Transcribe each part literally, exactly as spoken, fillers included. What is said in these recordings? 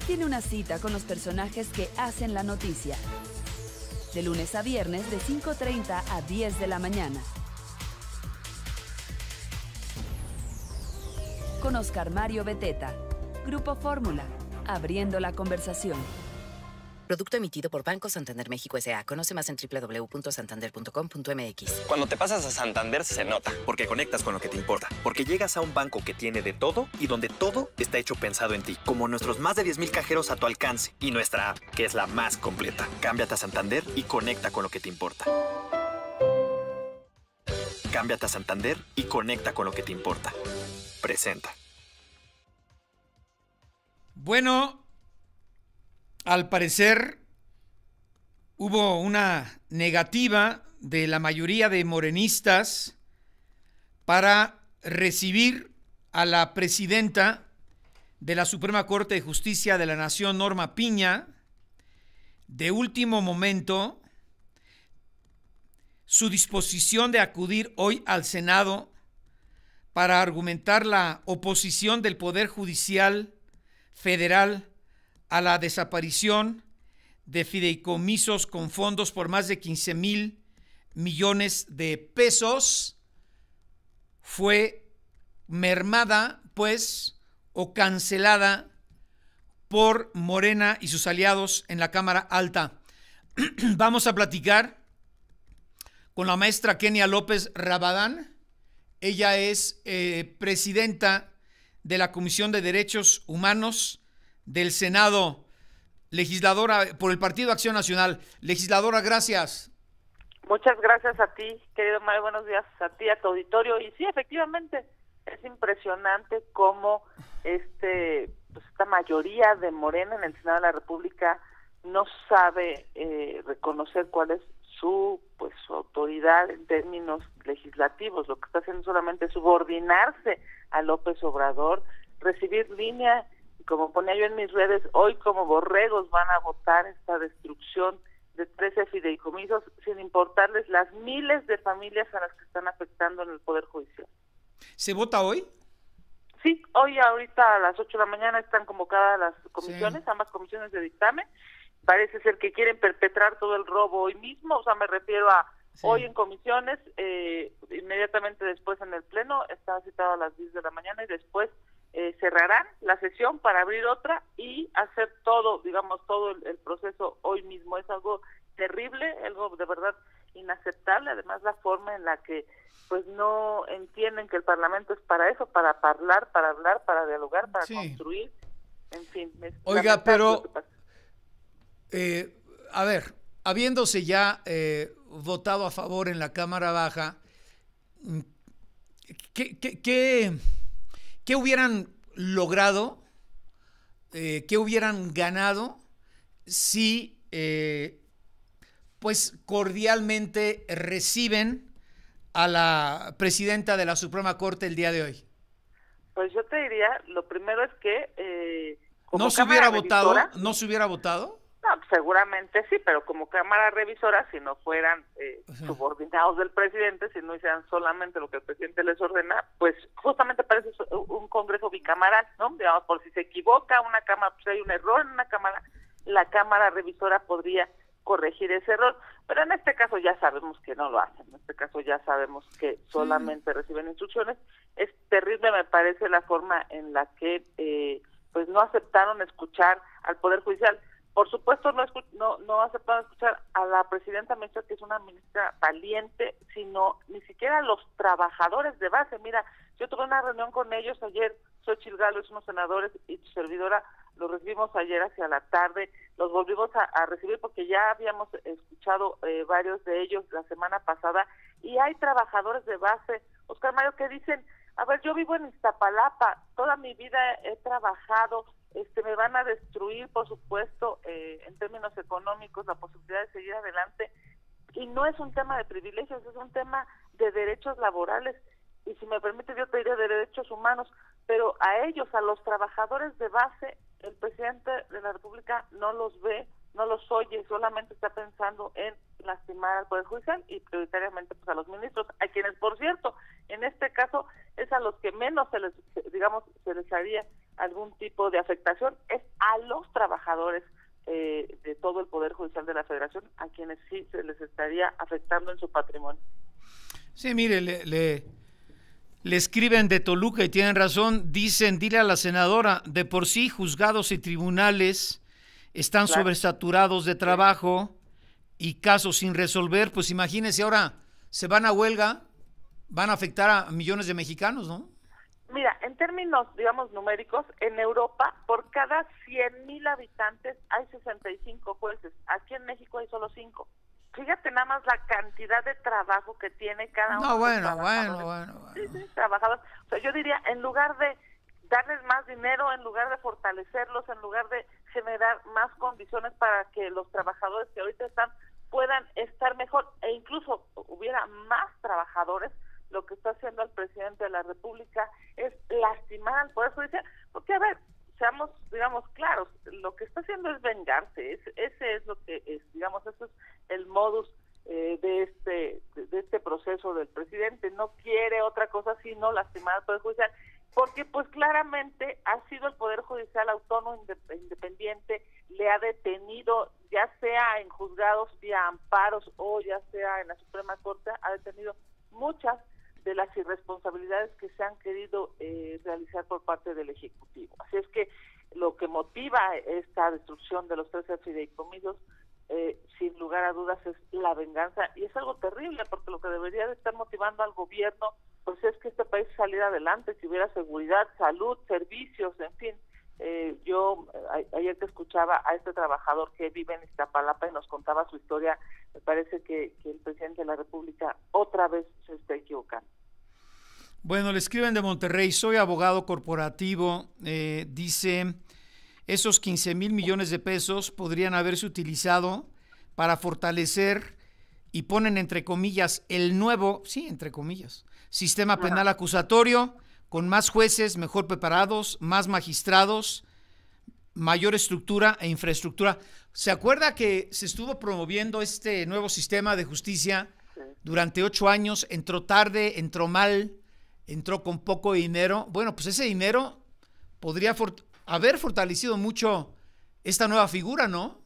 tiene una cita con los personajes que hacen la noticia. De lunes a viernes de cinco treinta a diez de la mañana. Con Oscar Mario Beteta. Grupo Fórmula. Abriendo la conversación. Producto emitido por Banco Santander México S A. Conoce más en doble u doble u doble u punto santander punto com punto m x. Cuando te pasas a Santander se nota, porque conectas con lo que te importa. Porque llegas a un banco que tiene de todo y donde todo está hecho pensado en ti. Como nuestros más de diez mil cajeros a tu alcance y nuestra app, que es la más completa. Cámbiate a Santander y conecta con lo que te importa. Cámbiate a Santander y conecta con lo que te importa. Presenta. Bueno, al parecer hubo una negativa de la mayoría de morenistas para recibir a la presidenta de la Suprema Corte de Justicia de la Nación, Norma Piña. De último momento, su disposición de acudir hoy al Senado para argumentar la oposición del Poder Judicial Federal a la desaparición de fideicomisos con fondos por más de quince mil millones de pesos fue mermada, pues, o cancelada por Morena y sus aliados en la Cámara Alta. Vamos a platicar con la maestra Kenia López Rabadán. Ella es eh, presidenta de la Comisión de Derechos Humanos del Senado, legisladora por el Partido Acción Nacional. Legisladora, gracias. Muchas gracias a ti, querido Mario, buenos días a ti, a tu auditorio. Y sí, efectivamente, es impresionante cómo este, pues esta mayoría de Morena en el Senado de la República no sabe eh, reconocer cuál es su pues su autoridad en términos legislativos. Lo que está haciendo solamente es subordinarse a López Obrador, recibir línea, y como ponía yo en mis redes, hoy como borregos van a votar esta destrucción de trece fideicomisos sin importarles las miles de familias a las que están afectando en el Poder Judicial. ¿Se vota hoy? Sí, hoy ahorita a las ocho de la mañana están convocadas las comisiones, sí. ambas comisiones de dictamen. Parece ser que quieren perpetrar todo el robo hoy mismo, o sea, me refiero a sí. Hoy en comisiones, eh, inmediatamente después en el Pleno, está citado a las diez de la mañana y después eh, cerrarán la sesión para abrir otra y hacer todo, digamos, todo el, el proceso hoy mismo. Es algo terrible, algo de verdad inaceptable, además la forma en la que pues no entienden que el Parlamento es para eso, para hablar, para hablar, para dialogar, para sí. construir, en fin. Oiga, pero... Eh, a ver, habiéndose ya eh, votado a favor en la Cámara Baja, ¿qué, qué, qué, qué hubieran logrado, eh, qué hubieran ganado si eh, pues cordialmente reciben a la presidenta de la Suprema Corte el día de hoy? Pues yo te diría, lo primero es que eh, como ¿No se hubiera votado? revisora, ¿No se hubiera votado? No, seguramente sí, pero como Cámara Revisora, si no fueran eh, subordinados del presidente, si no hicieran solamente lo que el presidente les ordena, pues justamente parece un Congreso bicameral, ¿no? Digamos, por si se equivoca una Cámara, pues hay un error en una Cámara, la Cámara Revisora podría corregir ese error, pero en este caso ya sabemos que no lo hacen, en este caso ya sabemos que solamente sí. reciben instrucciones. Es terrible, me parece, la forma en la que eh, pues no aceptaron escuchar al Poder Judicial. Por supuesto, no, escu- no no aceptaron escuchar a la presidenta ministra, que es una ministra valiente, sino ni siquiera a los trabajadores de base. Mira, yo tuve una reunión con ellos ayer, Xochitl Gálvez, unos senadores y tu servidora, los recibimos ayer hacia la tarde, los volvimos a, a recibir porque ya habíamos escuchado eh, varios de ellos la semana pasada, y hay trabajadores de base, Oscar Mario, que dicen, a ver, yo vivo en Iztapalapa, toda mi vida he trabajado, este me van a destruir, por supuesto, eh, en términos económicos, la posibilidad de seguir adelante, y no es un tema de privilegios, es un tema de derechos laborales, y si me permite yo te diré de derechos humanos, pero a ellos, a los trabajadores de base, el presidente de la República no los ve, no los oye, solamente está pensando en lastimar al Poder Judicial y prioritariamente pues a los ministros, a quienes, por cierto, en este caso es a los que menos se les, digamos, se les haría algún tipo de afectación, es a los trabajadores eh, de todo el Poder Judicial de la Federación, a quienes sí se les estaría afectando en su patrimonio. Sí, mire, le, le, le escriben de Toluca y tienen razón, dicen, dile a la senadora, de por sí juzgados y tribunales están claro. sobresaturados de trabajo y casos sin resolver, pues imagínense ahora, se van a huelga, van a afectar a millones de mexicanos, ¿no? Mira, en términos, digamos, numéricos, en Europa, por cada cien mil habitantes hay sesenta y cinco jueces. Aquí en México hay solo cinco. Fíjate nada más la cantidad de trabajo que tiene cada uno. No, bueno, de los bueno, bueno, bueno. Sí, sí, trabajadores. O sea, yo diría, en lugar de darles más dinero, en lugar de fortalecerlos, en lugar de generar más condiciones para que los trabajadores que ahorita están puedan estar mejor, e incluso hubiera más trabajadores, lo que está haciendo el presidente de la República es lastimar al Poder Judicial, porque a ver, seamos, digamos, claros, lo que está haciendo es vengarse, es, ese es lo que es, digamos, eso es el modus eh, de este de, de este proceso del presidente, no quiere otra cosa sino lastimar al Poder Judicial, porque pues claramente ha sido el Poder Judicial autónomo, independiente, le ha detenido, ya sea en juzgados vía amparos o ya sea en la Suprema Corte, ha detenido muchas de las irresponsabilidades que se han querido eh, realizar por parte del Ejecutivo. Así es que lo que motiva esta destrucción de los trece fideicomisos, eh, sin lugar a dudas, es la venganza, y es algo terrible, porque lo que debería de estar motivando al gobierno, pues es que este país saliera adelante, que hubiera seguridad, salud, servicios, en fin. Eh, yo a, ayer que escuchaba a este trabajador que vive en Iztapalapa y nos contaba su historia, me parece que, que el presidente de la República otra vez se está equivocando. Bueno, le escriben de Monterrey, soy abogado corporativo, eh, dice, esos quince mil millones de pesos podrían haberse utilizado para fortalecer, y ponen entre comillas, el nuevo, sí, entre comillas, sistema penal acusatorio, con más jueces mejor preparados, más magistrados, mayor estructura e infraestructura. ¿Se acuerda que se estuvo promoviendo este nuevo sistema de justicia durante ocho años? Entró tarde, entró mal, entró con poco dinero. Bueno, pues ese dinero podría fort- haber fortalecido mucho esta nueva figura, ¿no?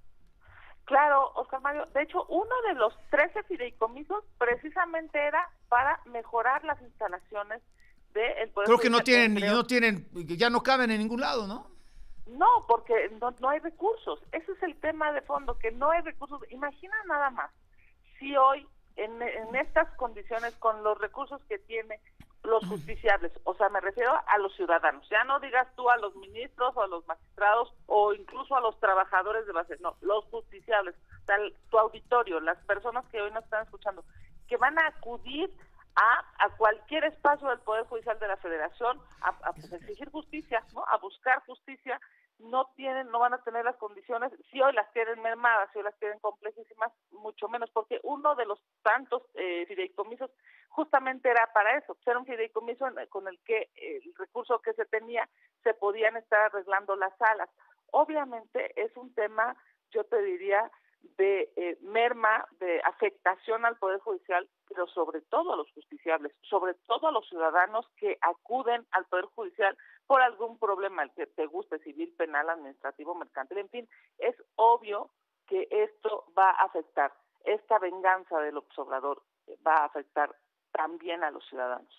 Claro, Oscar Mario. De hecho, uno de los trece fideicomisos precisamente era para mejorar las instalaciones del Poder Creo que no Judicial, tienen, creo. no tienen, ya no caben en ningún lado, ¿no? No, porque no, no hay recursos. Ese es el tema de fondo, que no hay recursos. Imagina nada más, si hoy, en, en estas condiciones, con los recursos que tiene los justiciables, o sea, me refiero a los ciudadanos, ya no digas tú a los ministros o a los magistrados o incluso a los trabajadores de base, no, los justiciables, tal, tu auditorio, las personas que hoy nos están escuchando, que van a acudir a, a cualquier espacio del Poder Judicial de la Federación a, a pues, exigir justicia, ¿no? A buscar justicia, no tienen, no van a tener las condiciones, si hoy las tienen mermadas, si hoy las tienen complejísimas, mucho menos, porque uno de los tantos eh, fideicomisos justamente era para eso, era un fideicomiso con el que eh, el recurso que se tenía se podían estar arreglando las salas. Obviamente es un tema, yo te diría, de eh, merma, de afectación al Poder Judicial, pero sobre todo a los justiciables, sobre todo a los ciudadanos que acuden al Poder Judicial por algún problema, el que te guste, civil, penal, administrativo, mercantil, en fin, es obvio que esto va a afectar, esta venganza del Obrador va a afectar también a los ciudadanos.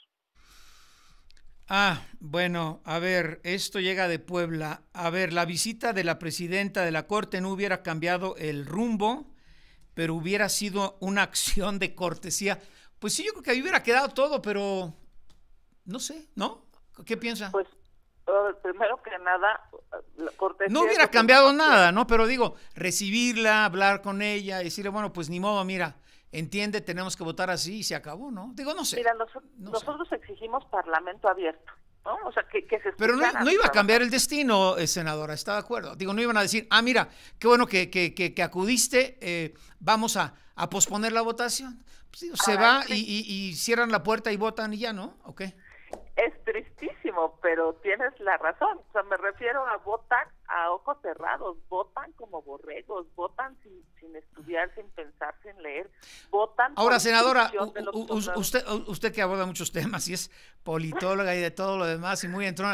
Ah, bueno, a ver, esto llega de Puebla. A ver, la visita de la presidenta de la Corte no hubiera cambiado el rumbo, pero hubiera sido una acción de cortesía. Pues sí, yo creo que ahí hubiera quedado todo, pero no sé, ¿no? ¿Qué piensa? Pues uh, primero que nada, la cortesía... No hubiera cambiado nada, ¿no? Pero digo, recibirla, hablar con ella, decirle, bueno, pues ni modo, mira, entiende, tenemos que votar así y se acabó, ¿no? Digo, no sé. Mira, nos, no nosotros sé. exigimos parlamento abierto, ¿no? O sea, que, que se Pero no, no iba a cambiar el destino, eh, senadora, está de acuerdo. Digo, no iban a decir, ah, mira, qué bueno que, que, que, que acudiste, eh, vamos a, a posponer la votación. Pues, digo, se va y, y, y cierran la puerta y votan y ya, ¿no? ¿O qué? Es tristísimo, pero tienes la razón. O sea, me refiero a votan a ojos cerrados, votan como borregos, votan sin, sin estudiar, sin pensar, sin leer, votan... Ahora, senadora, u, usted, usted que aborda muchos temas y es politóloga y de todo lo demás y muy entrona,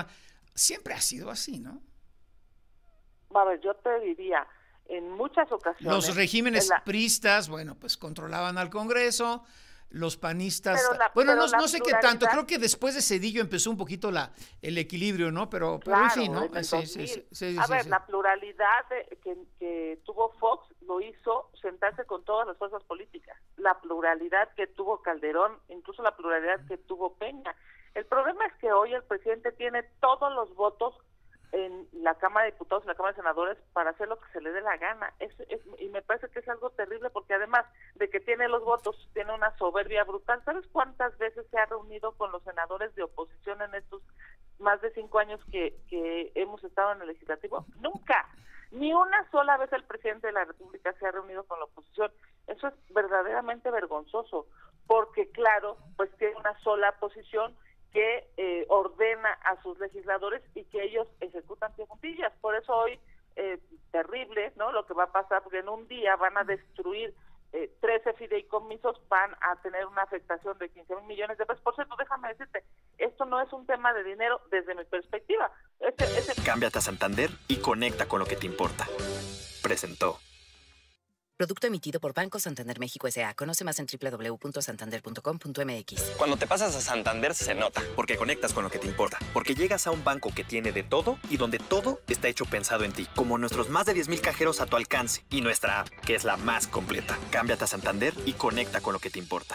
siempre ha sido así, ¿no? A ver, yo te diría, en muchas ocasiones... Los regímenes la... priistas, bueno, pues controlaban al Congreso, los panistas... La, bueno, no, no sé qué tanto, creo que después de Zedillo empezó un poquito la, el equilibrio, ¿no? Pero, claro, pero en fin, ¿no? En sí, sí, sí, sí, a sí, ver, sí. la pluralidad de, que, que tuvo Fox lo hizo sentarse con todas las fuerzas políticas. La pluralidad que tuvo Calderón, incluso la pluralidad que tuvo Peña. El problema es que hoy el presidente tiene todos los votos en la Cámara de Diputados y la Cámara de Senadores para hacer lo que se le dé la gana. Es, es, y me parece que es algo terrible porque además de que tiene los votos, tiene una soberbia brutal. ¿Sabes cuántas veces se ha reunido con los senadores de oposición en estos más de cinco años que, que hemos estado en el Legislativo? Nunca. Ni una sola vez el presidente de la República se ha reunido con la oposición. Eso es verdaderamente vergonzoso porque, claro, pues tiene una sola posición que eh, ordena a sus legisladores y que ellos ejecutan pie juntillas. Por eso hoy, eh, terrible, ¿no? Lo que va a pasar, porque en un día van a destruir eh, trece fideicomisos, van a tener una afectación de quince mil millones de pesos. Por cierto, déjame decirte, esto no es un tema de dinero desde mi perspectiva. Este, este... Cámbiate a Santander y conecta con lo que te importa. Presentó. Producto emitido por Banco Santander México S A. Conoce más en doble u doble u doble u punto santander punto com punto m x. Cuando te pasas a Santander se nota, porque conectas con lo que te importa, porque llegas a un banco que tiene de todo y donde todo está hecho pensado en ti, como nuestros más de diez mil cajeros a tu alcance y nuestra app, que es la más completa. Cámbiate a Santander y conecta con lo que te importa.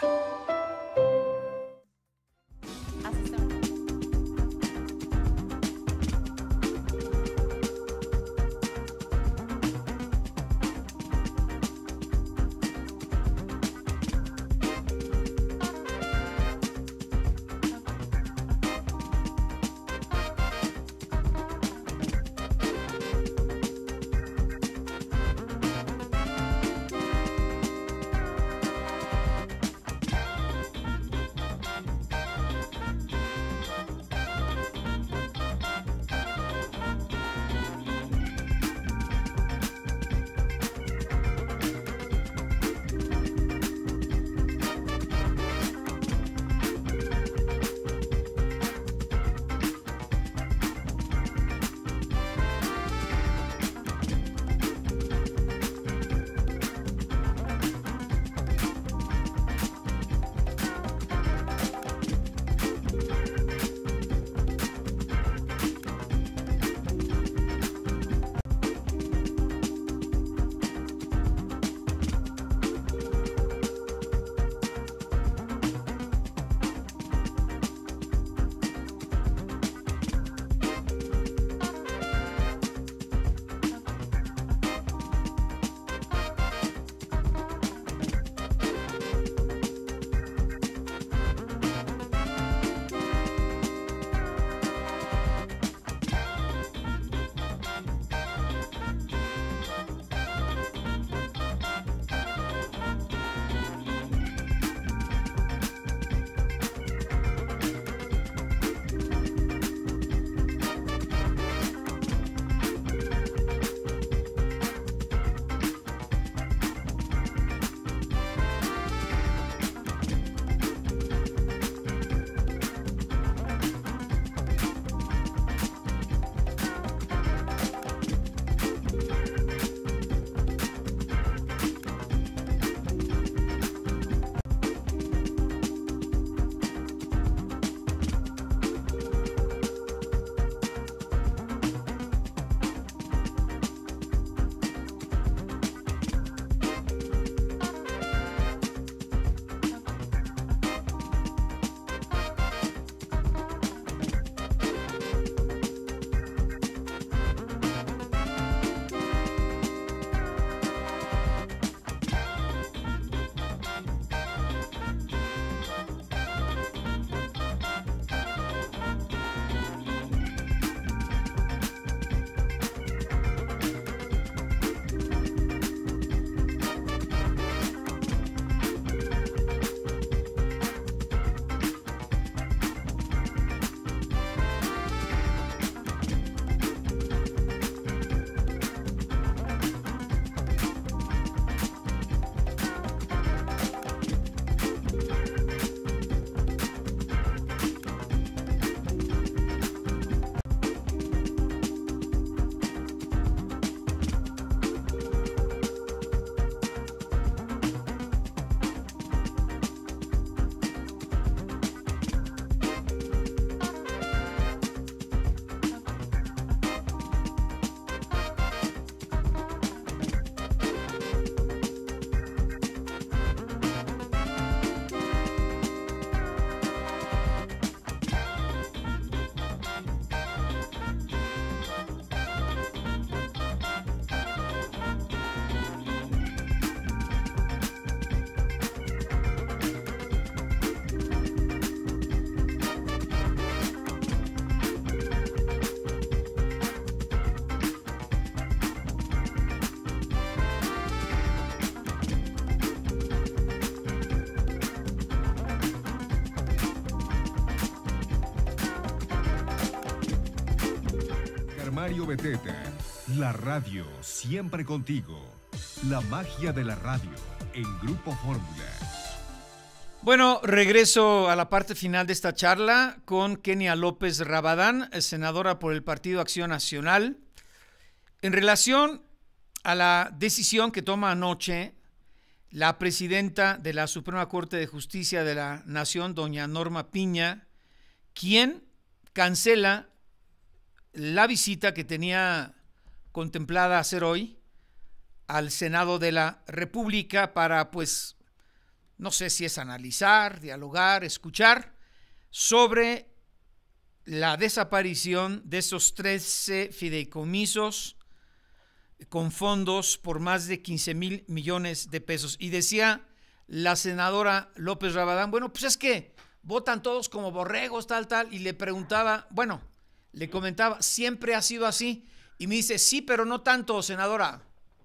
Mario Beteta. La radio siempre contigo. La magia de la radio en Grupo Fórmula. Bueno, regreso a la parte final de esta charla con Kenia López Rabadán, senadora por el Partido Acción Nacional, en relación a la decisión que toma anoche la presidenta de la Suprema Corte de Justicia de la Nación, doña Norma Piña, quien cancela la visita que tenía contemplada hacer hoy al Senado de la República para, pues, no sé si es analizar, dialogar, escuchar sobre la desaparición de esos trece fideicomisos con fondos por más de quince mil millones de pesos. Y decía la senadora López Rabadán, bueno, pues es que votan todos como borregos, tal, tal, y le preguntaba, bueno, le comentaba, ¿siempre ha sido así? Y me dice, sí, pero no tanto, senadora.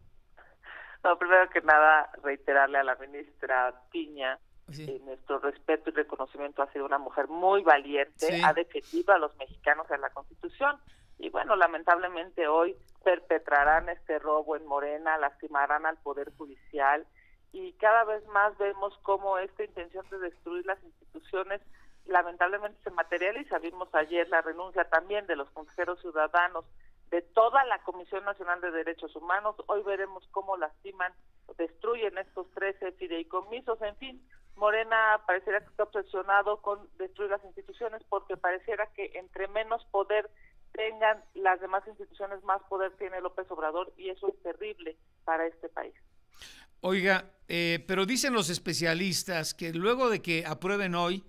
No, primero que nada, reiterarle a la ministra Piña Sí. eh, nuestro respeto y reconocimiento. Ha sido una mujer muy valiente, Sí. ha defendido a los mexicanos en la Constitución. Y bueno, lamentablemente hoy perpetrarán este robo en Morena, lastimarán al Poder Judicial, y cada vez más vemos cómo esta intención de destruir las instituciones lamentablemente se materializa. Vimos ayer la renuncia también de los consejeros ciudadanos de toda la Comisión Nacional de Derechos Humanos. Hoy veremos cómo lastiman, destruyen estos trece fideicomisos. En fin, Morena pareciera que está obsesionado con destruir las instituciones, porque pareciera que entre menos poder tengan las demás instituciones, más poder tiene López Obrador, y eso es terrible para este país. Oiga, eh, pero dicen los especialistas que luego de que aprueben hoy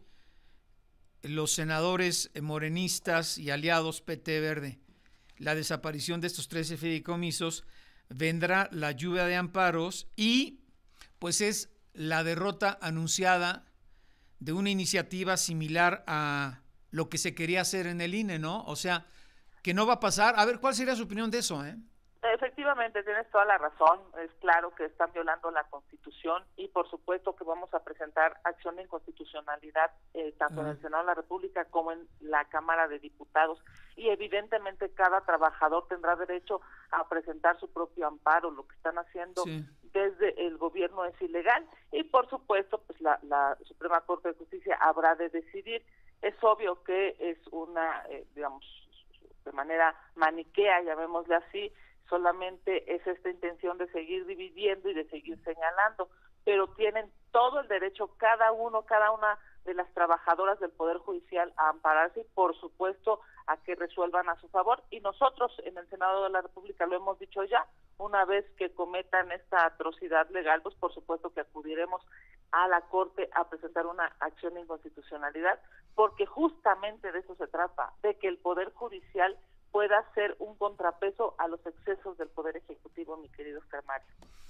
los senadores morenistas y aliados P T Verde la desaparición de estos trece fideicomisos, vendrá la lluvia de amparos y pues es la derrota anunciada de una iniciativa similar a lo que se quería hacer en el I N E, ¿no? O sea, que no va a pasar. A ver, ¿cuál sería su opinión de eso, eh? Efectivamente, tienes toda la razón. Es claro que están violando la Constitución, y por supuesto que vamos a presentar acción de inconstitucionalidad eh, tanto uh-huh. en el Senado de la República como en la Cámara de Diputados, y evidentemente cada trabajador tendrá derecho a presentar su propio amparo. Lo que están haciendo sí. desde el gobierno es ilegal, y por supuesto pues la, la Suprema Corte de Justicia habrá de decidir. Es obvio que es una, eh, digamos, de manera maniquea, llamémosle así, solamente es esta intención de seguir dividiendo y de seguir señalando, pero tienen todo el derecho cada uno, cada una de las trabajadoras del Poder Judicial a ampararse y por supuesto a que resuelvan a su favor. Y nosotros en el Senado de la República lo hemos dicho ya, una vez que cometan esta atrocidad legal, pues por supuesto que acudiremos a la Corte a presentar una acción de inconstitucionalidad, porque justamente de eso se trata, de que el Poder Judicial pueda ser un contrapeso a los excesos del Poder Ejecutivo, mi querido Oscar Mario.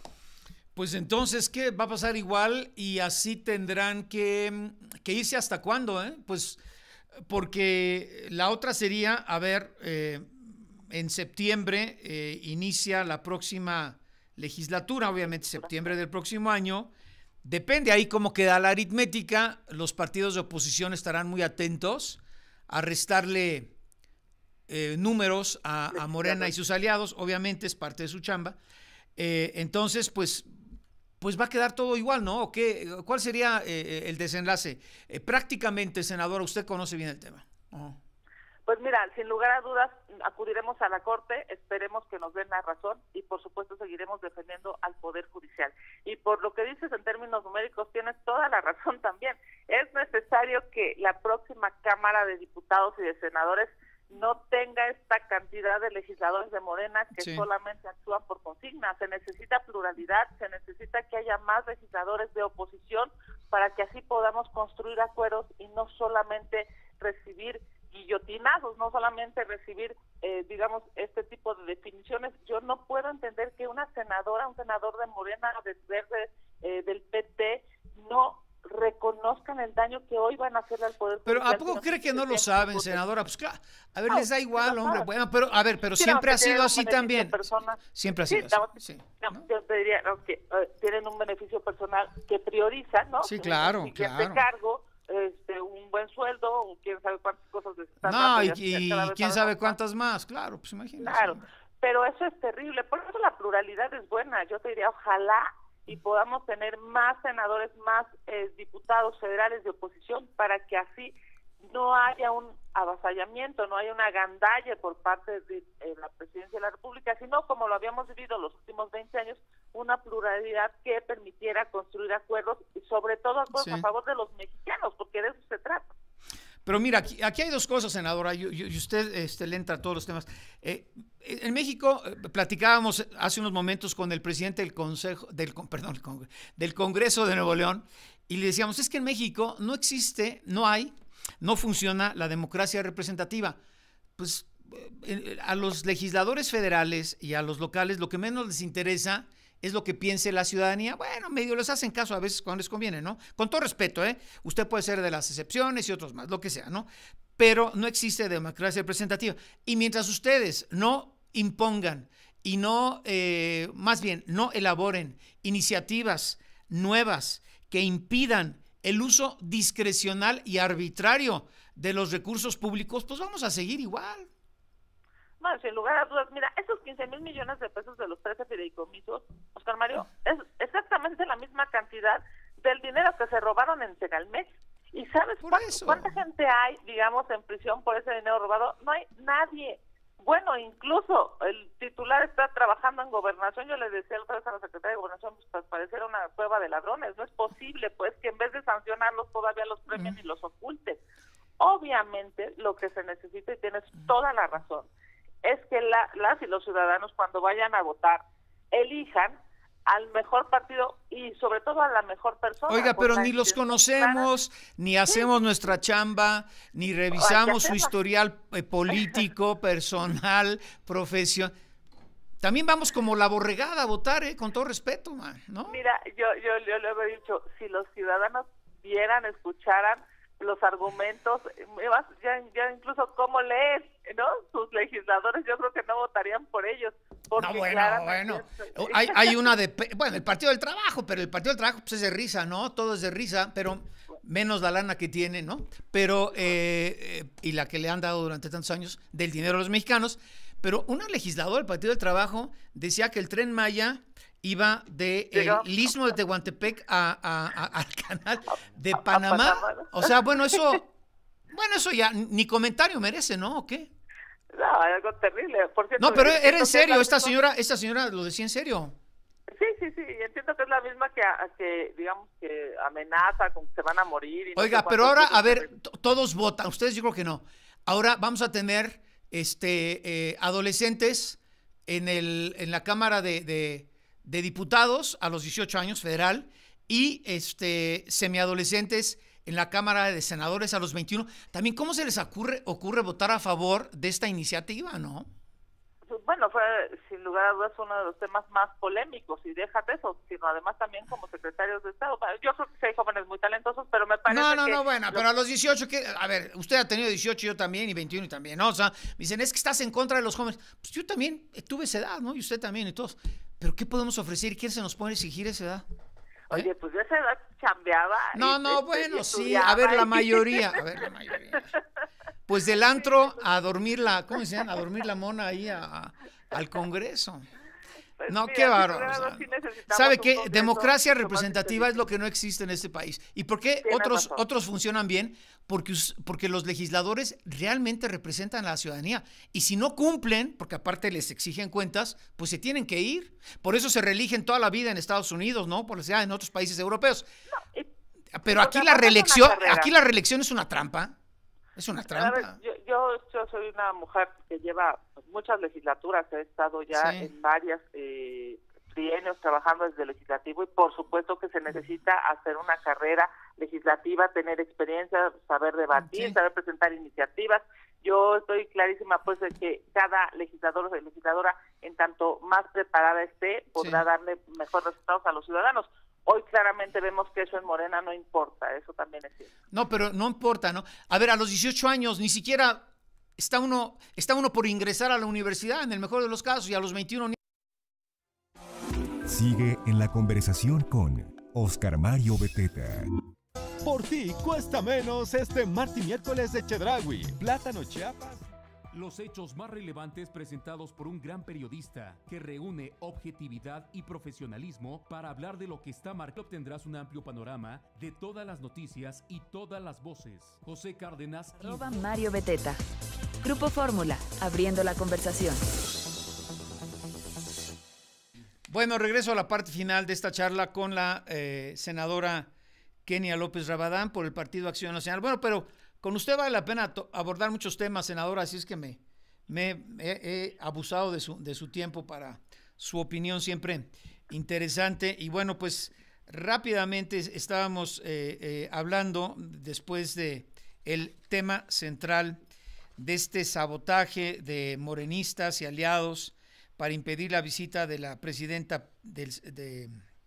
Pues entonces, ¿qué va a pasar igual? Y así tendrán que, que irse hasta cuándo, ¿eh? Pues porque la otra sería, a ver, eh, en septiembre eh, inicia la próxima legislatura, obviamente septiembre del próximo año. Depende ahí cómo queda la aritmética. Los partidos de oposición estarán muy atentos a restarle Eh, números a, a Morena y sus aliados, obviamente es parte de su chamba. Eh, entonces, pues, pues va a quedar todo igual, ¿no? ¿O qué? ¿Cuál sería eh, el desenlace? Eh, prácticamente, senadora, usted conoce bien el tema. Oh. Pues mira, sin lugar a dudas, acudiremos a la Corte, esperemos que nos den la razón y por supuesto seguiremos defendiendo al Poder Judicial. Y por lo que dices en términos numéricos, tienes toda la razón también. Es necesario que la próxima Cámara de Diputados y de Senadores no tenga esta cantidad de legisladores de Morena que sí. solamente actúan por consigna. Se necesita pluralidad, se necesita que haya más legisladores de oposición para que así podamos construir acuerdos y no solamente recibir guillotinazos, no solamente recibir, eh, digamos, este tipo de definiciones. Yo no puedo entender que una senadora, un senador de Morena, de Verde, eh, del P T, no reconozcan el daño que hoy van a hacerle al Poder Pero Judicial. ¿a poco cree que no lo saben, senadora? Pues claro, a ver, no, les da igual, no, hombre. no. Bueno, pero a ver, pero sí, siempre no, ha sido así también. Personal. Siempre ha sí, sido así. No, sí, no, ¿no? Yo te diría no, que uh, tienen un beneficio personal que prioriza, ¿no? Sí, claro, el siguiente claro. cargo este, un buen sueldo, o quién sabe cuántas cosas les están No, dando, y, ya- y ya cada vez quién sabemos sabe más. cuántas más, claro, pues imagínate. Claro, pero eso es terrible. Por eso la pluralidad es buena. Yo te diría, ojalá y podamos tener más senadores, más eh, diputados federales de oposición, para que así no haya un avasallamiento, no haya una gandalle por parte de eh, la presidencia de la República, sino como lo habíamos vivido los últimos veinte años, una pluralidad que permitiera construir acuerdos y sobre todo acuerdos Sí. a favor de los mexicanos, porque de eso se trata. Pero mira, aquí, aquí hay dos cosas, senadora, y, y usted este, le entra a todos los temas. Eh, en México, eh, platicábamos hace unos momentos con el presidente del Consejo, del, con- perdón, el Congre- del Congreso de Nuevo León, y le decíamos, es que en México no existe, no hay, no funciona la democracia representativa. Pues eh, a los legisladores federales y a los locales lo que menos les interesa es lo que piense la ciudadanía. Bueno, medio les hacen caso a veces cuando les conviene, ¿no? Con todo respeto, ¿eh? Usted puede ser de las excepciones y otros más, lo que sea, ¿no? Pero no existe democracia representativa. Y mientras ustedes no impongan y no, eh, más bien, no elaboren iniciativas nuevas que impidan el uso discrecional y arbitrario de los recursos públicos, pues vamos a seguir igual. Bueno, sin lugar a dudas, mira, esos quince mil millones de pesos de los trece fideicomisos, Oscar Mario, es exactamente la misma cantidad del dinero que se robaron en Segalmex. ¿Y sabes Por cuánta, eso. cuánta gente hay, digamos, en prisión por ese dinero robado? No hay nadie. Bueno, incluso el titular está trabajando en Gobernación. Yo le decía otra vez a la secretaria de Gobernación, pues pareciera una prueba de ladrones. No es posible, pues, que en vez de sancionarlos todavía los premien y los oculten. Obviamente, lo que se necesita, y tienes toda la razón, es que la, las y los ciudadanos, cuando vayan a votar, elijan al mejor partido y sobre todo a la mejor persona. Oiga, con pero la ni los intención conocemos, ni hacemos nuestra chamba, ni revisamos su hacerla. historial eh, político, personal, profesión. También vamos como la borregada a votar, ¿eh? Con todo respeto, man, ¿no? Mira, yo, yo, yo le he dicho, si los ciudadanos vieran, escucharan los argumentos, ya, ya incluso cómo leen, ¿no? Sus legisladores, yo creo que no votarían por ellos. Porque No, bueno, claramente bueno. es- Hay, hay una de, bueno, el Partido del Trabajo, pero el Partido del Trabajo pues es de risa, ¿no? Todo es de risa, pero menos la lana que tiene, ¿no? Pero, eh, eh, y la que le han dado durante tantos años del dinero a los mexicanos. Pero una legisladora del Partido del Trabajo decía que el Tren Maya iba de el Llegó. istmo de Tehuantepec a, a- a- al canal de A- a Panamá. Panamá, ¿no? O sea, bueno, eso, bueno, eso ya ni comentario merece, ¿no? ¿O qué? No, algo terrible. Por cierto, No, pero yo era entiendo en que es serio, la esta misma- señora, esta señora lo decía en serio. Sí, sí, sí, y entiendo que es la misma que, a- que digamos, que amenaza con que se van a morir. Y no Oiga, sé pero cuántas ahora, cosas a ver, terribles. to- todos votan, ustedes yo creo que no. Ahora vamos a tener este eh, adolescentes en el en la Cámara de, de, de Diputados a los dieciocho años federal y este semiadolescentes en la Cámara de Senadores a los veintiuno. También, ¿cómo se les ocurre ocurre votar a favor de esta iniciativa, no? Bueno, fue sin lugar a dudas uno de los temas más polémicos, y déjate eso, sino además también como secretarios de Estado. Bueno, yo creo que sí hay jóvenes muy talentosos, pero me parece No, no, que no, bueno, lo- pero a los dieciocho, que, a ver, usted ha tenido dieciocho, yo también, y veintiuno y también, ¿no? O sea, me dicen, es que estás en contra de los jóvenes. Pues yo también tuve esa edad, ¿no? Y usted también, y todos. Pero ¿qué podemos ofrecer? ¿Quién se nos puede exigir esa edad? Oye, pues yo a esa edad chambeaba. No, y, no, este, bueno, y sí, a ver, estudiaba, la y- mayoría, a ver, la mayoría. Pues del antro a dormir la, ¿cómo se llama? A dormir la mona ahí a- a- al Congreso. Pues No, mira, qué sin bárbaro. lugar a o sea, dudas sí necesitamos ¿Sabe un qué? Congreso Democracia mucho más representativa es lo inteligente. que no existe en este país. ¿Y por qué Tienes otros, razón. otros funcionan bien? Porque, us- porque los legisladores realmente representan a la ciudadanía. Y si no cumplen, porque aparte les exigen cuentas, pues se tienen que ir. Por eso se reeligen toda la vida en Estados Unidos, ¿no? Por sea en otros países europeos. Y- Pero porque aquí la aparte es una reelección, carrera. aquí la reelección es una trampa. Es una A ver, trampa. yo, yo, yo soy una mujer que lleva muchas legislaturas, he estado ya Sí. en varias eh, trienios trabajando desde el legislativo, y por supuesto que se necesita hacer una carrera legislativa, tener experiencia, saber debatir, Sí. saber presentar iniciativas. Yo estoy clarísima pues de que cada legislador o legisladora, en tanto más preparada esté, podrá Sí. darle mejores resultados a los ciudadanos. Hoy claramente vemos que eso en Morena no importa, eso también es cierto. No, pero no importa, ¿no? A ver, a los dieciocho años ni siquiera está uno, está uno por ingresar a la universidad, en el mejor de los casos, y a los veintiuno ni... Sigue en la conversación con Oscar Mario Beteta. Por ti cuesta menos este martes y miércoles de Chedraui. Plátano Chiapas. Los hechos más relevantes presentados por un gran periodista que reúne objetividad y profesionalismo para hablar de lo que está marcado. Obtendrás un amplio panorama de todas las noticias y todas las voces. José Cárdenas. Arroba Mario Beteta. Grupo Fórmula, abriendo la conversación. Bueno, regreso a la parte final de esta charla con la eh, senadora Kenia López Rabadán por el Partido Acción Nacional. Bueno, pero con usted vale la pena abordar muchos temas, senadora, así es que me, me he, he abusado de su, de su tiempo para su opinión siempre interesante. Y bueno, pues rápidamente estábamos eh, eh, hablando después de el tema central de este sabotaje de morenistas y aliados para impedir la visita de la presidenta del, de,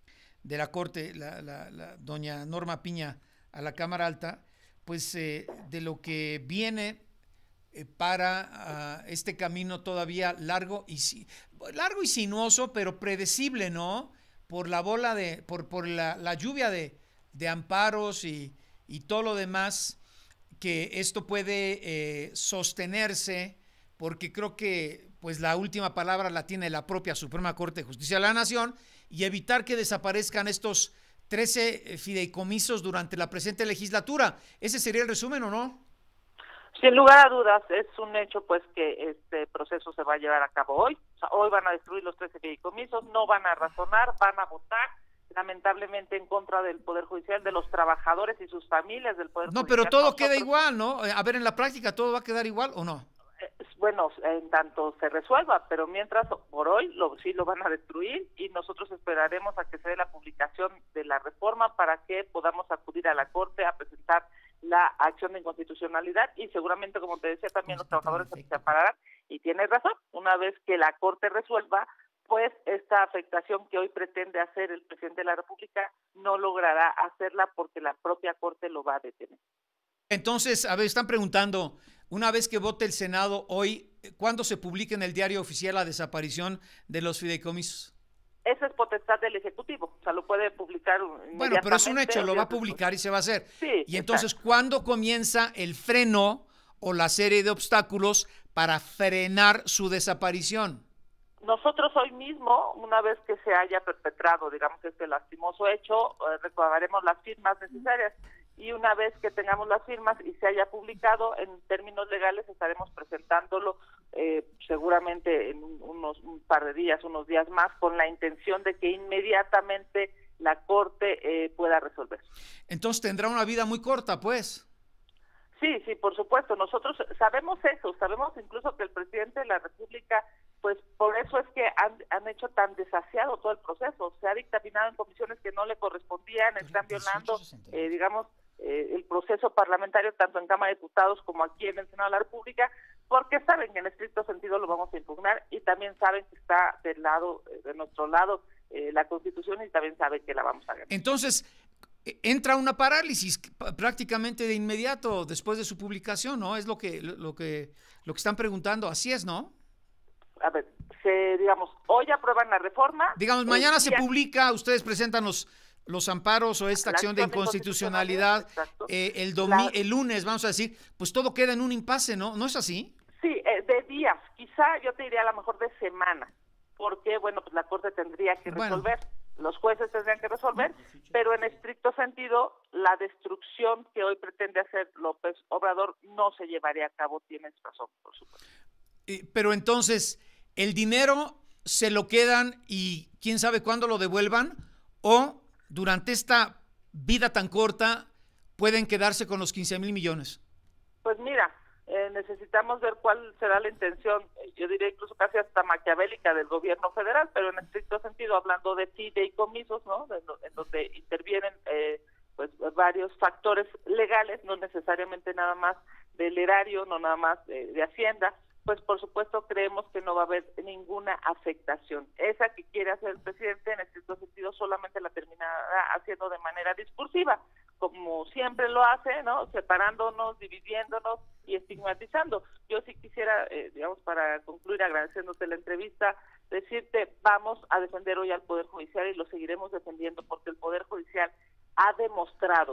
de la Corte, la, la, la doña Norma Piña, a la Cámara Alta, pues eh, de lo que viene eh, para uh, este camino todavía largo y largo y sinuoso, pero predecible, ¿no? Por la bola de, por, por la, la lluvia de, de amparos y, y todo lo demás, que esto puede eh, sostenerse, porque creo que pues la última palabra la tiene la propia Suprema Corte de Justicia de la Nación, y evitar que desaparezcan estos trece fideicomisos durante la presente legislatura. ¿Ese sería el resumen o no? Sin lugar a dudas, es un hecho pues que este proceso se va a llevar a cabo hoy. O sea, hoy van a destruir los trece fideicomisos, no van a razonar, van a votar, lamentablemente en contra del Poder Judicial, de los trabajadores y sus familias del Poder no, Judicial. No, pero todo Nosotros, queda igual, ¿no? A ver, en la práctica, ¿todo va a quedar igual o no? Bueno, en tanto se resuelva, pero mientras, por hoy, lo, sí lo van a destruir, y nosotros esperaremos a que se dé la publicación de la reforma para que podamos acudir a la Corte a presentar la acción de inconstitucionalidad, y seguramente, como te decía, también los trabajadores se separarán, y tienes razón, una vez que la Corte resuelva, pues esta afectación que hoy pretende hacer el presidente de la República no logrará hacerla porque la propia Corte lo va a detener. Entonces, a ver, están preguntando, una vez que vote el Senado hoy, ¿cuándo se publica en el diario oficial la desaparición de los fideicomisos? Esa es potestad del Ejecutivo, o sea, lo puede publicar inmediatamente. Bueno, pero es un hecho, lo va a publicar y se va a hacer. Sí, y entonces, exacto. ¿cuándo comienza el freno o la serie de obstáculos para frenar su desaparición? Nosotros hoy mismo, una vez que se haya perpetrado, digamos, este lastimoso hecho, eh, recabaremos las firmas necesarias, y una vez que tengamos las firmas y se haya publicado, en términos legales estaremos presentándolo eh, seguramente en un, unos un par de días, unos días más, con la intención de que inmediatamente la Corte eh, pueda resolver. Entonces tendrá una vida muy corta, pues. Sí, sí, por supuesto. Nosotros sabemos eso, sabemos incluso que el presidente de la República, pues por eso es que han, han hecho tan desasiado todo el proceso. Se ha dictaminado en comisiones que no le correspondían, están violando, eh, digamos, eh, el proceso parlamentario tanto en Cámara de Diputados como aquí en el Senado de la República, porque saben que en estricto sentido lo vamos a impugnar, y también saben que está del lado, de nuestro lado, eh, la Constitución, y también saben que la vamos a ganar. Entonces, entra una parálisis prácticamente de inmediato después de su publicación, ¿no? Es lo que lo que lo que están preguntando, así es, ¿no? A ver, se, digamos, hoy aprueban la reforma. Digamos, mañana se publica, ustedes presentan los los amparos o esta acción de inconstitucionalidad, eh, el domi el lunes, vamos a decir, pues todo queda en un impasse, ¿no? ¿No es así? Sí, eh, de días, quizá yo te diría a lo mejor de semanas, porque, bueno, pues la Corte tendría que resolver. Bueno. Los jueces tendrían que resolver, pero en estricto sentido, la destrucción que hoy pretende hacer López Obrador no se llevaría a cabo, tienes razón, por supuesto. Eh, pero entonces, ¿el dinero se lo quedan y quién sabe cuándo lo devuelvan? ¿O durante esta vida tan corta pueden quedarse con los quince mil millones? Pues mira, eh, necesitamos ver cuál será la intención, yo diría incluso casi hasta maquiavélica del gobierno federal, pero en estricto sentido, hablando de fideicomisos, ¿no? En, en donde intervienen eh, pues varios factores legales, no necesariamente nada más del erario, no nada más de, de Hacienda, pues por supuesto creemos que no va a haber ninguna afectación. Esa que quiere hacer el presidente en estricto sentido solamente la terminará haciendo de manera discursiva, como siempre lo hace, ¿no? Separándonos, dividiéndonos y estigmatizando. Yo sí quisiera, eh, digamos, para concluir agradeciéndote la entrevista, decirte, vamos a defender hoy al Poder Judicial y lo seguiremos defendiendo porque el Poder Judicial ha demostrado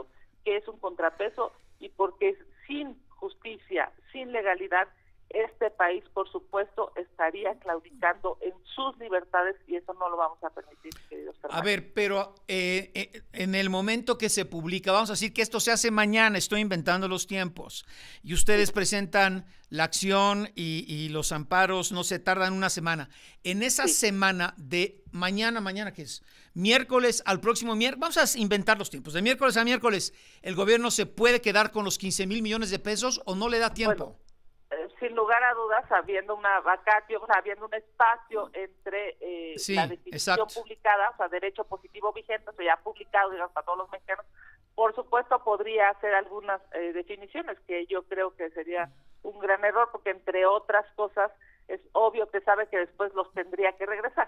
que es un contrapeso y porque sin justicia, sin legalidad, este país, por supuesto, estaría claudicando en sus libertades y eso no lo vamos a permitir, queridos hermanos. A ver, pero eh, eh, en el momento que se publica, vamos a decir que esto se hace mañana, estoy inventando los tiempos, y ustedes sí. presentan la acción y, y los amparos, no se tardan una semana. En esa sí. semana de mañana, mañana, ¿qué es? Miércoles al próximo miércoles, vamos a inventar los tiempos, de miércoles a miércoles, ¿el gobierno se puede quedar con los quince mil millones de pesos o no le da tiempo? Bueno. Sin lugar a dudas, habiendo una vacatio, o sea, habiendo un espacio entre eh, sí, la definición exacto. publicada, o sea, derecho positivo vigente, o sea, ya publicado, digamos, para todos los mexicanos, por supuesto podría hacer algunas eh, definiciones, que yo creo que sería un gran error, porque entre otras cosas, es obvio que sabe que después los tendría que regresar.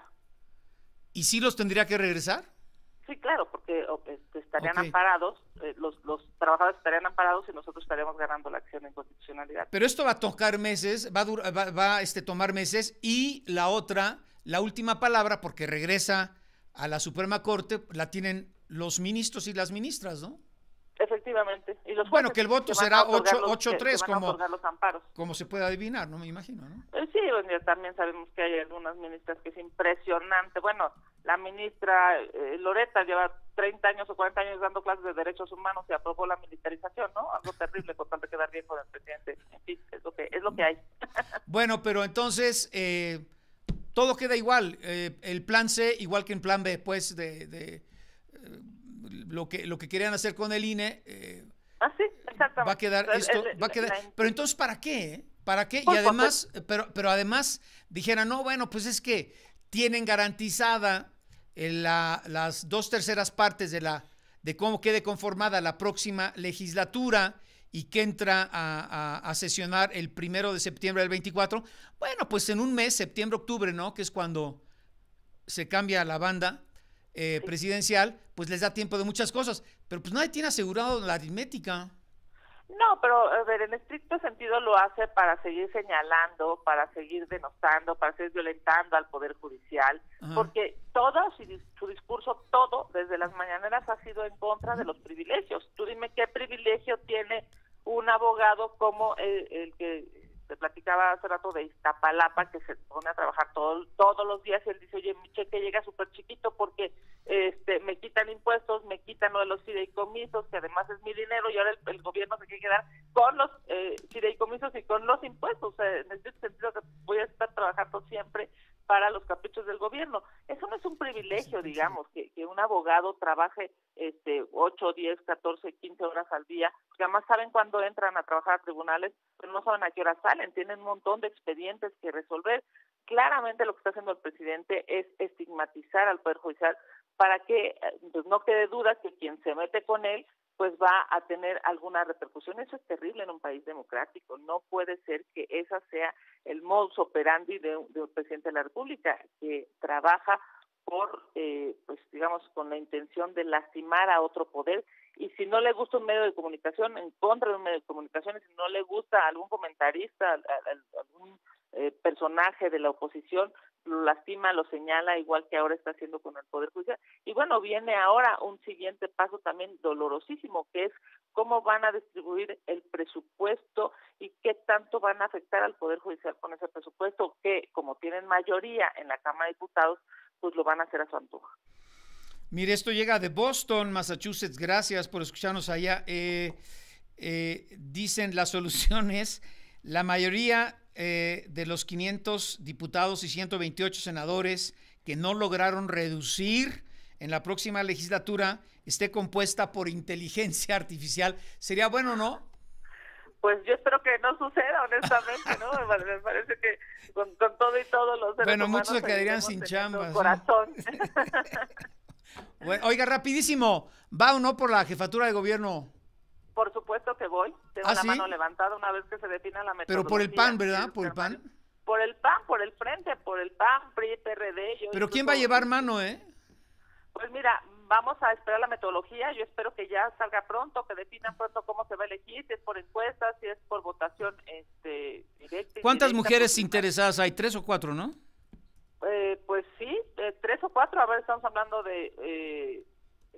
¿Y sí los tendría que regresar? Sí, claro, porque este, estarían okay. amparados, eh, los, los trabajadores estarían amparados y nosotros estaríamos ganando la acción en constitucionalidad. Pero esto va a tocar meses, va a, dur va, va a este, tomar meses, y la otra, la última palabra, porque regresa a la Suprema Corte, la tienen los ministros y las ministras, ¿no? Efectivamente. Y los bueno, que el voto que será ocho tres, como, los amparos. como se puede adivinar, no me imagino, ¿no? Eh, sí, bueno, también sabemos que hay algunas ministras que es impresionante. Bueno, la ministra eh, Loreta lleva treinta años o cuarenta años dando clases de derechos humanos y aprobó la militarización, ¿no? Algo terrible con tal de quedar bien con el presidente. En fin, es lo que, es lo que hay. Bueno, pero entonces eh, todo queda igual. Eh, el plan C, igual que en plan B, pues, de... de eh, lo que lo que querían hacer con el I N E eh, ah, sí, exactamente. va a quedar el, esto el, va a quedar la, pero entonces ¿para qué? ¿Para qué? Pues, y además pues, pero pero además dijeran, no, bueno, pues es que tienen garantizada eh, la, las dos terceras partes de la de cómo quede conformada la próxima legislatura y que entra a, a, a sesionar el primero de septiembre del veinticuatro. Bueno, pues en un mes, septiembre, octubre, ¿no? Que es cuando se cambia la banda Eh, sí. presidencial, pues les da tiempo de muchas cosas, pero pues nadie tiene asegurado la aritmética. No, pero a ver, en estricto sentido lo hace para seguir señalando, para seguir denostando, para seguir violentando al Poder Judicial, Ajá. porque todo su, su discurso, todo, desde las mañaneras ha sido en contra de los privilegios. Tú dime qué privilegio tiene un abogado como el, el que te platicaba hace rato de Iztapalapa, que se pone a trabajar todo, todos los días, y él dice, oye, mi cheque llega súper chiquito porque este me quitan impuestos, me quitan lo de los fideicomisos, que además es mi dinero, y ahora el, el gobierno se quiere quedar con los eh, fideicomisos y con los impuestos. O sea, en este sentido que voy a estar trabajando siempre para los caprichos del gobierno. Eso no es un privilegio, digamos, que, que un abogado trabaje este ocho, diez, catorce, quince horas al día, porque además saben cuándo entran a trabajar a tribunales, pero no saben a qué hora salen, tienen un montón de expedientes que resolver. Claramente lo que está haciendo el presidente es estigmatizar al Poder Judicial para que pues, no quede duda que quien se mete con él pues va a tener alguna repercusión. Eso es terrible en un país democrático. No puede ser que esa sea el modus operandi de, de un presidente de la República, que trabaja por, eh, pues digamos, con la intención de lastimar a otro poder. Y si no le gusta un medio de comunicación, en contra de un medio de comunicación, y si no le gusta a algún comentarista, a, a, a algún eh, personaje de la oposición, lo lastima, lo señala, igual que ahora está haciendo con el Poder Judicial. Y bueno, viene ahora un siguiente paso también dolorosísimo, que es cómo van a distribuir el presupuesto y qué tanto van a afectar al Poder Judicial con ese presupuesto, que como tienen mayoría en la Cámara de Diputados, pues lo van a hacer a su antojo. Mire, esto llega de Boston, Massachusetts. Gracias por escucharnos allá. Eh, eh, dicen la solución es la mayoría eh, de los quinientos diputados y ciento veintiocho senadores que no lograron reducir en la próxima legislatura esté compuesta por inteligencia artificial. ¿Sería bueno, no? Pues yo espero que no suceda, honestamente, ¿no? Me parece que con, con todo y todo los seres bueno, humanos muchos se quedarían sin chambas. Corazón. ¿No? Bueno, oiga, rapidísimo, ¿va o no por la jefatura de gobierno? Por supuesto que voy. Tengo ¿Ah, la sí? mano levantada una vez que se defina la metodología. Pero por el P A N, ¿verdad? Por el P A N. Por el P A N, por el Frente, por el P A N, P R I, P R D. Yo ¿Pero quién va a llevar mano, eh? Pues mira, vamos a esperar la metodología. Yo espero que ya salga pronto, que definan pronto cómo se va a elegir, si es por encuestas, si es por votación este, directa. ¿Cuántas directa, mujeres pues, interesadas hay? ¿Tres o cuatro, no? Eh, pues sí, eh, tres o cuatro. A ver, estamos hablando de... Eh,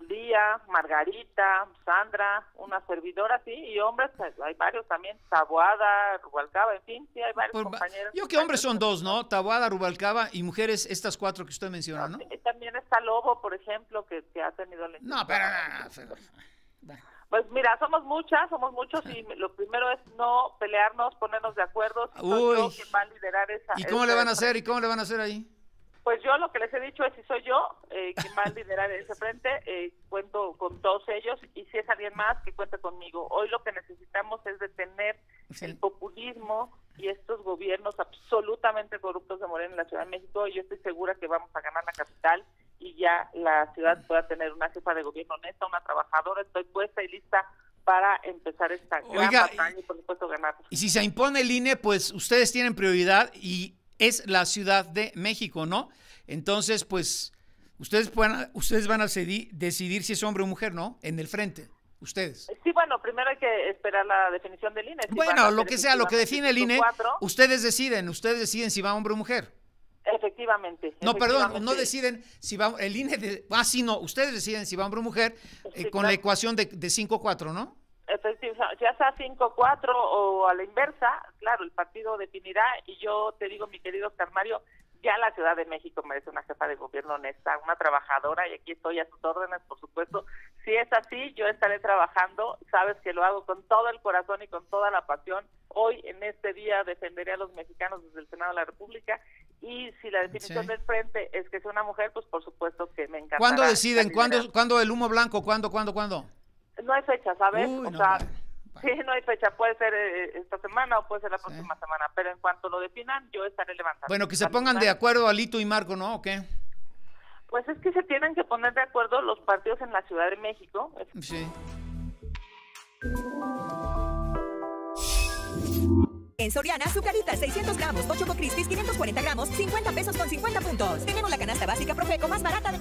Lía, Margarita, Sandra, una servidora, sí, y hombres, pues, hay varios también, Taboada, Rubalcaba, en fin, sí, hay varios Por, compañeros. Yo que hombres son dos, ¿no? Taboada, Rubalcaba y mujeres, estas cuatro que usted menciona, ¿no? Sí, también está Lobo, por ejemplo, que, que ha tenido la No, pero... pero, pero Pues mira, somos muchas, somos muchos y lo primero es no pelearnos, ponernos de acuerdo. Si soy yo quien va a liderar esa... ¿Y cómo le van a hacer? ¿Y cómo le van a hacer ahí? Pues yo lo que les he dicho es si soy yo eh, quien va a liderar ese frente, eh, cuento con todos ellos y si es alguien más que cuente conmigo. Hoy lo que necesitamos es detener sí. el populismo y estos gobiernos absolutamente corruptos de Morena en la Ciudad de México. Y yo estoy segura que vamos a ganar la capital y ya la ciudad pueda tener una jefa de gobierno honesta, una trabajadora. Estoy puesta y lista para empezar esta gran Oiga, batalla y por supuesto ganar. Y si se impone el I N E, pues ustedes tienen prioridad y es la Ciudad de México, ¿no? Entonces, pues, ustedes pueden, ustedes van a decidir, decidir si es hombre o mujer, ¿no? En el frente, ustedes. Sí, bueno, primero hay que esperar la definición del I N E. Si bueno, lo que sea, lo que define el I N E, ustedes deciden, ustedes deciden si va hombre o mujer. Efectivamente. No, efectivamente. perdón, no deciden si va, el I N E, de, ah, sí, no, ustedes deciden si va hombre o mujer eh, sí, con claro. la ecuación de, de cinco cuatro, ¿no? Efectivamente, ya sea cinco cuatro o a la inversa, claro, el partido definirá y yo te digo, mi querido Oscar Mario, ya la Ciudad de México merece una jefa de gobierno honesta, una trabajadora y aquí estoy a sus órdenes, por supuesto. Si es así, yo estaré trabajando, sabes que lo hago con todo el corazón y con toda la pasión. Hoy, en este día, defenderé a los mexicanos desde el Senado de la República y si la definición sí. del frente es que sea una mujer, pues por supuesto que me encantará. ¿Cuándo deciden? ¿Cuándo, ¿Cuándo el humo blanco? ¿Cuándo, cuándo, cuándo? No hay fecha, ¿sabes? Uy, o no, sea, vale, vale. sí, no hay fecha. Puede ser eh, esta semana o puede ser la próxima sí. semana, pero en cuanto lo definan, yo estaré levantando. Bueno, que se pongan de acuerdo Alito y Marco, ¿no? ¿O qué? Pues es que se tienen que poner de acuerdo los partidos en la Ciudad de México. Sí. En Soriana, Zucaritas seiscientos gramos o Choco Crispies quinientos cuarenta gramos, cincuenta pesos con cincuenta puntos. Tenemos la canasta básica Profeco más barata de